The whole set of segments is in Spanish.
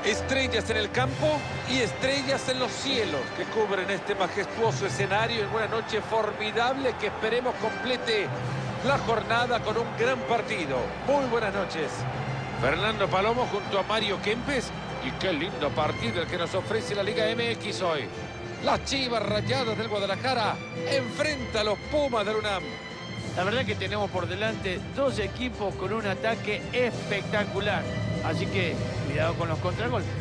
Estrellas en el campo y estrellas en los cielos que cubren este majestuoso escenario en una noche formidable que esperemos complete la jornada con un gran partido. Muy buenas noches. Fernando Palomo junto a Mario Kempes. Y qué lindo partido el que nos ofrece la Liga MX hoy. Las Chivas Rayadas del Guadalajara enfrenta a los Pumas del UNAM. La verdad que tenemos por delante dos equipos con un ataque espectacular. Así que cuidado con los contragolpes.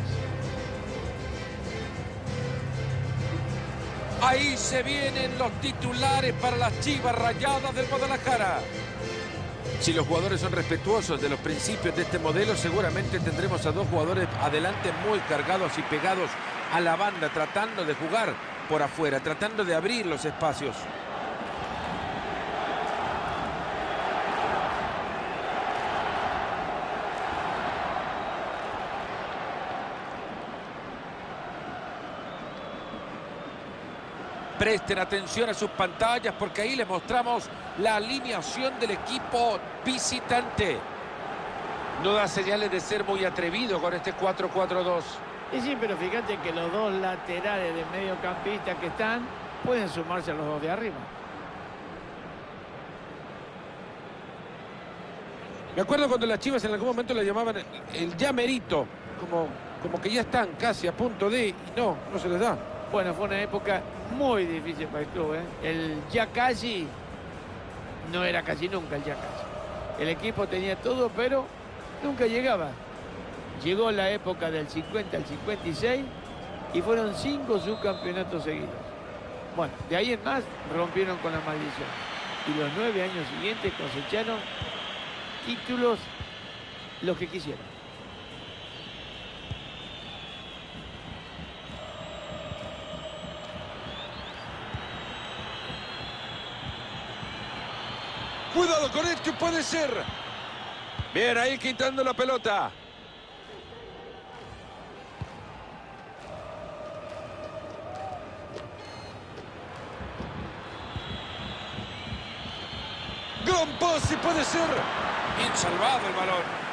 Ahí se vienen los titulares para las Chivas Rayadas del Guadalajara. Si los jugadores son respetuosos de los principios de este modelo, seguramente tendremos a dos jugadores adelante muy cargados y pegados a la banda, tratando de jugar por afuera, tratando de abrir los espacios. Presten atención a sus pantallas porque ahí les mostramos la alineación del equipo visitante. No da señales de ser muy atrevido con este 4-4-2. Y sí, pero fíjate que los dos laterales de mediocampista que están pueden sumarse a los dos de arriba. Me acuerdo cuando las Chivas en algún momento le llamaban el ya merito, como que ya están casi a punto de, y no se les da. Bueno, fue una época muy difícil para el club, ¿eh? El ya casi no era casi nunca el ya casi. El equipo tenía todo, pero nunca llegaba. Llegó la época del 50 al 56 y fueron 5 subcampeonatos seguidos. Bueno, de ahí en más rompieron con la maldición. Y los 9 años siguientes cosecharon títulos los que quisieron. Cuidado con esto, puede ser. Bien, ahí quitando la pelota. Gran pase, puede ser. Bien salvado el balón.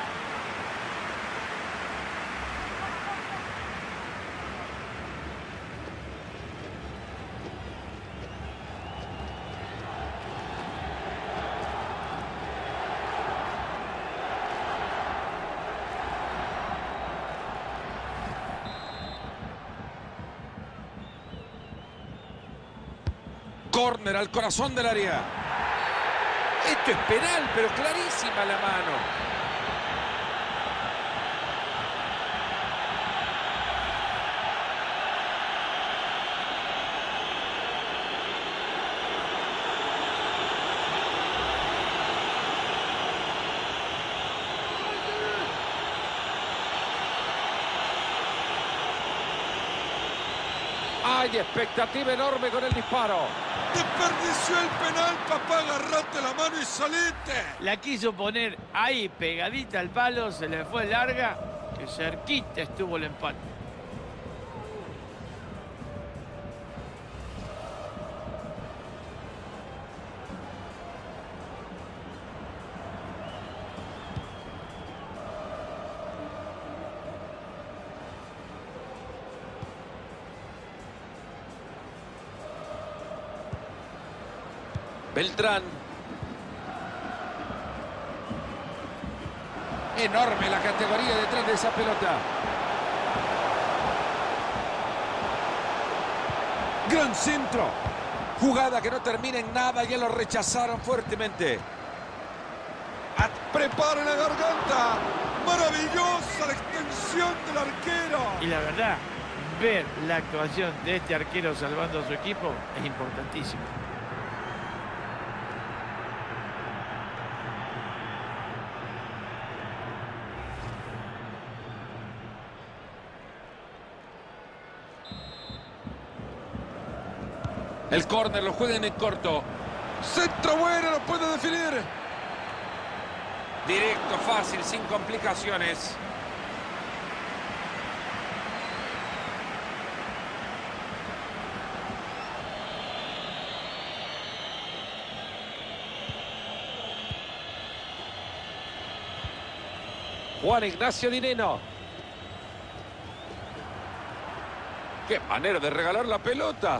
Córner al corazón del área. Esto es penal, pero clarísima la mano. Hay expectativa enorme con el disparo. Desperdició el penal, papá, agarrate la mano y salite. La quiso poner ahí pegadita al palo, se le fue larga, que cerquita estuvo el empate. Beltrán. Enorme la categoría detrás de esa pelota. Gran centro. Jugada que no termina en nada. Ya lo rechazaron fuertemente. Prepara la garganta. Maravillosa la extensión del arquero. Y la verdad, ver la actuación de este arquero salvando a su equipo es importantísimo. El córner lo juegan en corto. Centro bueno, lo puede definir. Directo, fácil, sin complicaciones. Juan Ignacio Dineno. ¡Qué manera de regalar la pelota!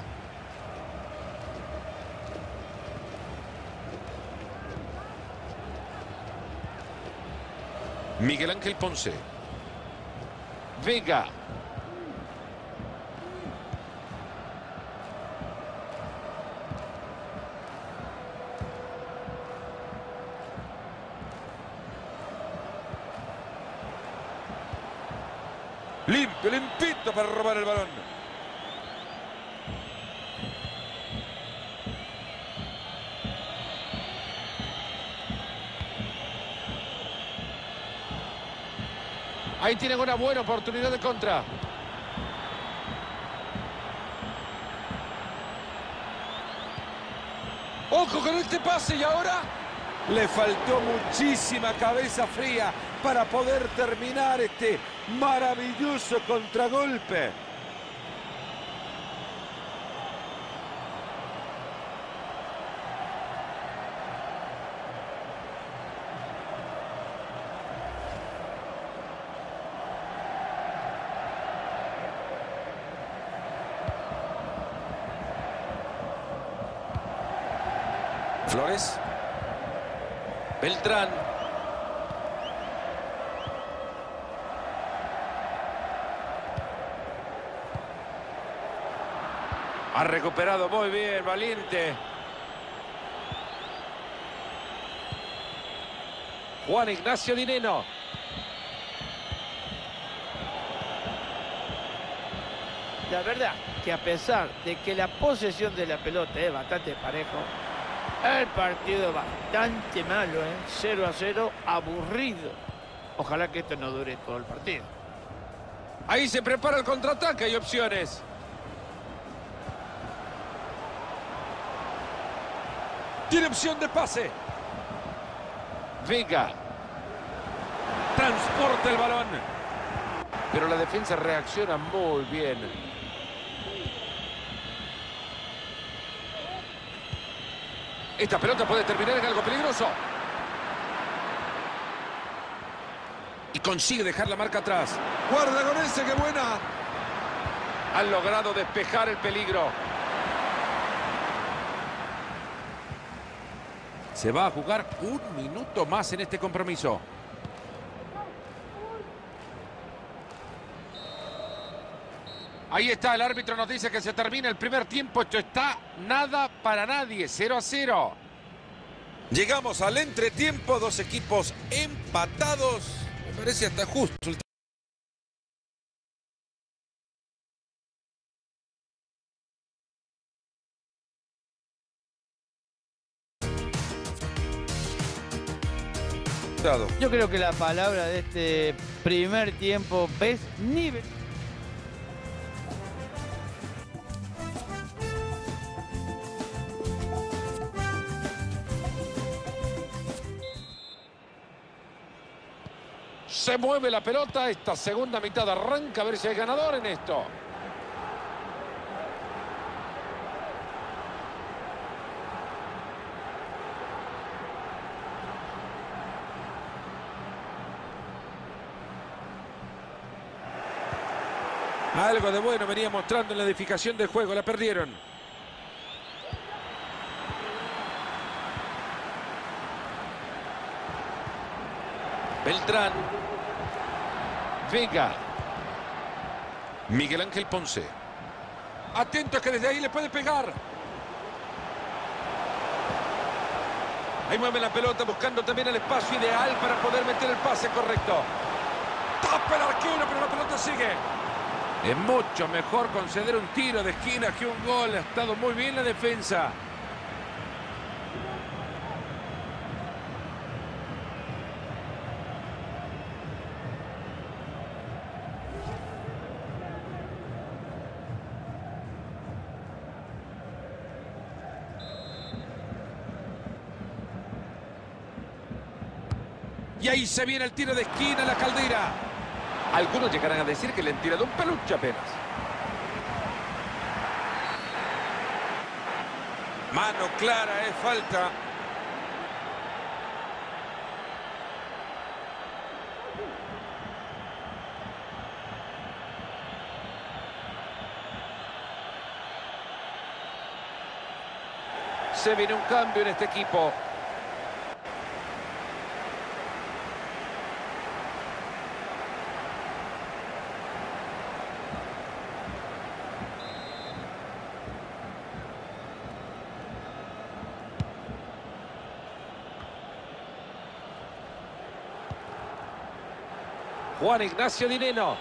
Miguel Ángel Ponce. Vega. Limpio, limpito para robar el balón. Ahí tienen una buena oportunidad de contra. ¡Ojo con este pase! Y ahora le faltó muchísima cabeza fría para poder terminar este maravilloso contragolpe. Flores. Beltrán. Ha recuperado muy bien, valiente. Juan Ignacio Dineno. La verdad que a pesar de que la posesión de la pelota es bastante parejo, el partido es bastante malo, 0-0, aburrido. Ojalá que esto no dure todo el partido. Ahí se prepara el contraataque, hay opciones. Tiene opción de pase. Vega. Transporta el balón. Pero la defensa reacciona muy bien. Esta pelota puede terminar en algo peligroso. Y consigue dejar la marca atrás. Guarda con ese, qué buena. Han logrado despejar el peligro. Se va a jugar un minuto más en este compromiso. Ahí está, el árbitro nos dice que se termina el primer tiempo. Esto está nada para nadie, 0-0. Llegamos al entretiempo, dos equipos empatados. Me parece hasta justo. Yo creo que la palabra de este primer tiempo es nivel. Se mueve la pelota, esta segunda mitad arranca, a ver si hay ganador en esto. Algo de bueno venía mostrando en la edificación del juego, la perdieron. Beltrán. Vega. Miguel Ángel Ponce. Atento que desde ahí le puede pegar. Ahí mueve la pelota buscando también el espacio ideal para poder meter el pase correcto. Tapa el arquero, pero la pelota sigue. Es mucho mejor conceder un tiro de esquina que un gol. Ha estado muy bien la defensa. Y ahí se viene el tiro de esquina, la Caldera. Algunos llegarán a decir que le han tirado un peluche apenas. Mano clara, es falta. Se viene un cambio en este equipo. Juan Ignacio Dineno.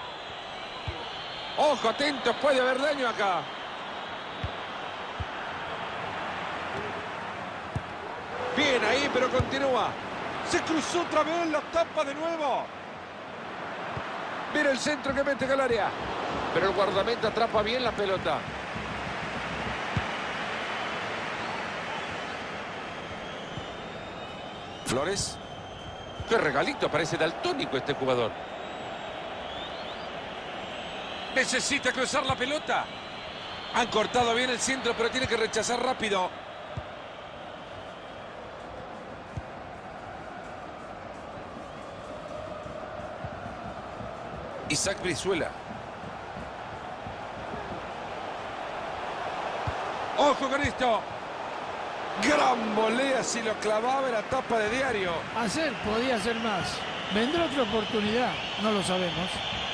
Ojo, atento, puede haber daño acá. Bien ahí, pero continúa. Se cruzó otra vez, la tapa de nuevo. Mira el centro que mete al área. Pero el guardameta atrapa bien la pelota. Flores. Qué regalito, parece daltónico este jugador. Necesita cruzar la pelota. Han cortado bien el centro, pero tiene que rechazar rápido. Isaac Brizuela. Ojo con esto. Gran volea, si lo clavaba en la tapa de diario. Podía hacer más. ¿Vendrá otra oportunidad? No lo sabemos.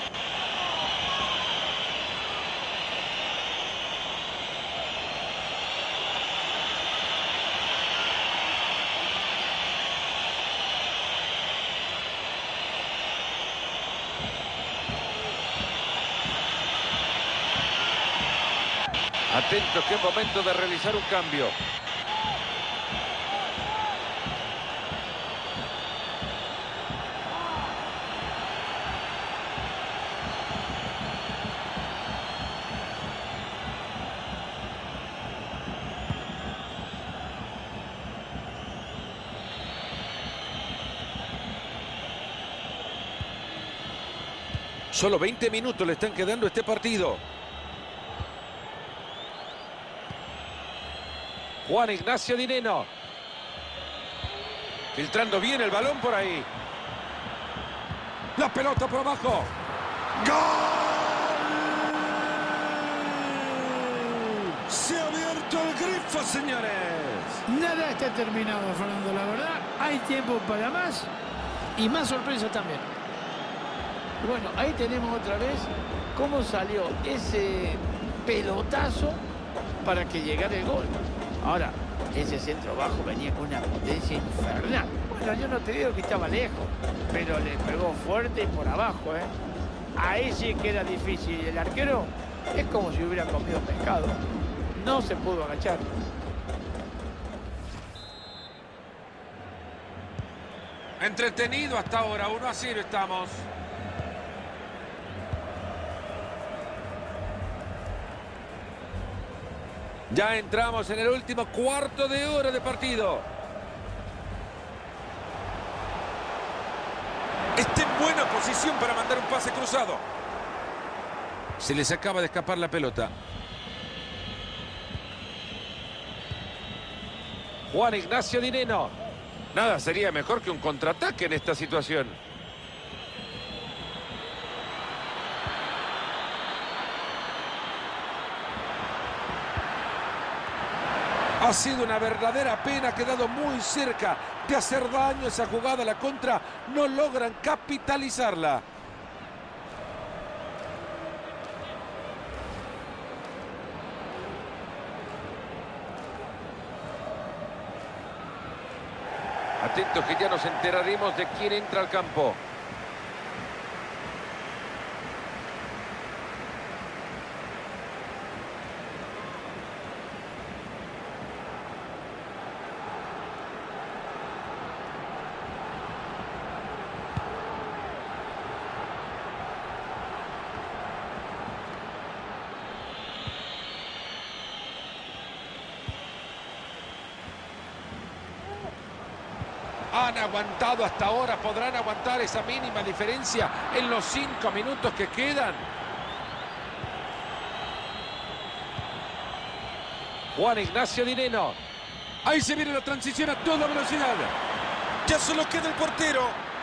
Atento, que es momento de realizar un cambio. Solo 20 minutos le están quedando a este partido. Juan Ignacio Dineno. Filtrando bien el balón por ahí. La pelota por abajo. ¡Gol! Se ha abierto el grifo, señores. Nada está terminado, Fernando, la verdad. Hay tiempo para más y más sorpresa también. Bueno, ahí tenemos otra vez cómo salió ese pelotazo para que llegara el gol. Ahora, ese centro bajo venía con una potencia infernal. Bueno, yo no te digo que estaba lejos, pero le pegó fuerte y por abajo, ¿eh? Ahí sí que era difícil. El arquero es como si hubiera comido pescado. No se pudo agachar. Entretenido hasta ahora, 1-0 estamos. Ya entramos en el último cuarto de hora de partido. Está en buena posición para mandar un pase cruzado. Se les acaba de escapar la pelota. Juan Ignacio Dineno. Nada sería mejor que un contraataque en esta situación. Ha sido una verdadera pena, ha quedado muy cerca de hacer daño esa jugada. La contra no logran capitalizarla. Atentos que ya nos enteraremos de quién entra al campo. Han aguantado hasta ahora, podrán aguantar esa mínima diferencia en los 5 minutos que quedan. Juan Ignacio Dineno. Ahí se viene la transición a toda velocidad. Ya solo queda el portero.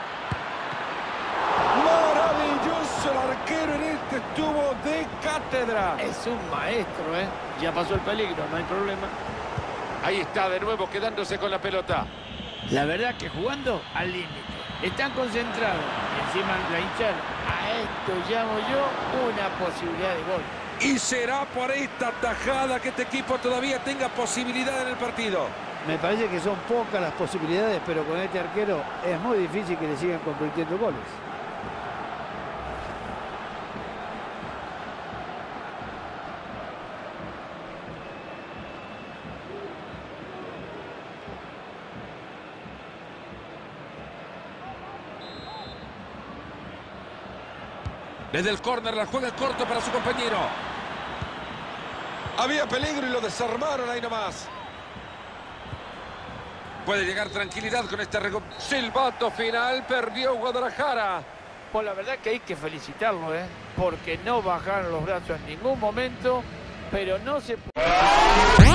Maravilloso el arquero en este, estuvo de cátedra. Es un maestro, ¿eh? Ya pasó el peligro, no hay problema. Ahí está de nuevo quedándose con la pelota. La verdad que jugando al límite. Están concentrados. Encima la hinchada. A esto llamo yo una posibilidad de gol. Y será por esta tajada que este equipo todavía tenga posibilidad en el partido. Me parece que son pocas las posibilidades, pero con este arquero es muy difícil que le sigan convirtiendo goles. Desde el córner la juega el corto para su compañero. Había peligro y lo desarmaron ahí nomás. Puede llegar tranquilidad con este Silbato final, perdió Guadalajara. Pues la verdad que hay que felicitarlo, porque no bajaron los brazos en ningún momento, pero no se puede.